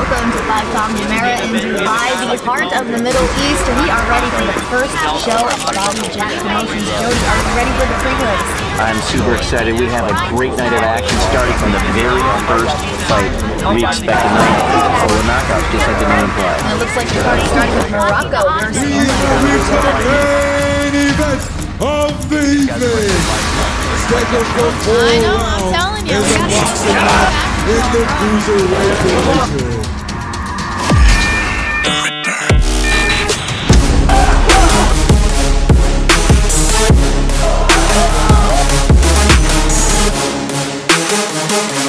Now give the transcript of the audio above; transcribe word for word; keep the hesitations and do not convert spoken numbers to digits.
welcome to Five Palm Jumeirah in Dubai, the heart of the Middle East. We are ready for the first show of Badou Jack Promotions. Jody, are you ready for the pre-race? I'm super excited. We have a great night of action starting from the very first fight. We expect a night full of knockouts, just like the name implies. And it looks like the party starting with Morocco versus We have reached the main event of the evening. Scheduled for four I know, I'm rounds telling you, in we the gotta boxing get match in the cruiserweight division. back.